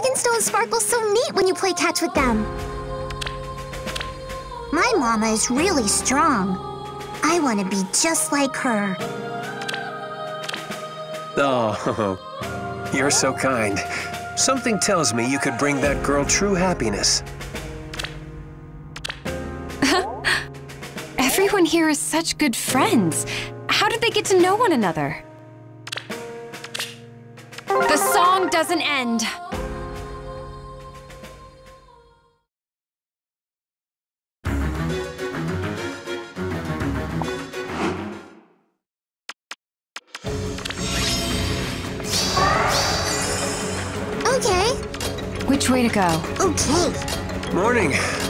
dragonstones sparkle so neat when you play catch with them. My mama is really strong. I want to be just like her. Oh, you're so kind. Something tells me you could bring that girl true happiness. Everyone here is such good friends. How did they get to know one another? The song doesn't end. Okay. Which way to go? Okay. Morning.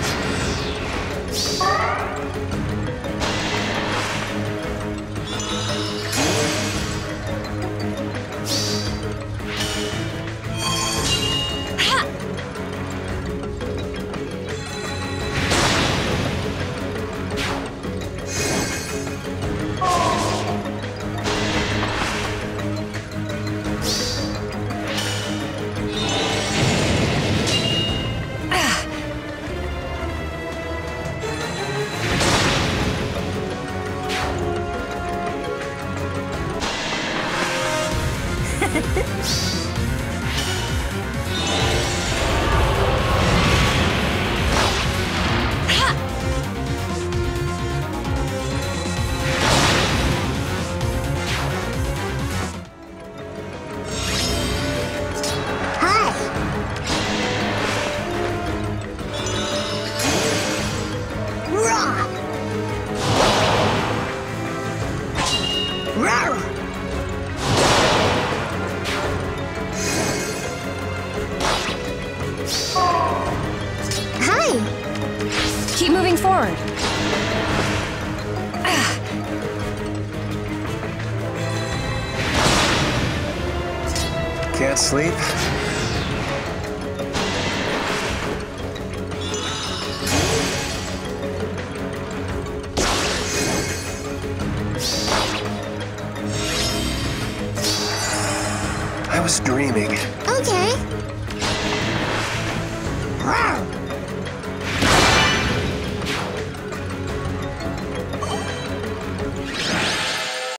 Keep moving forward. Can't sleep? I was dreaming. Okay.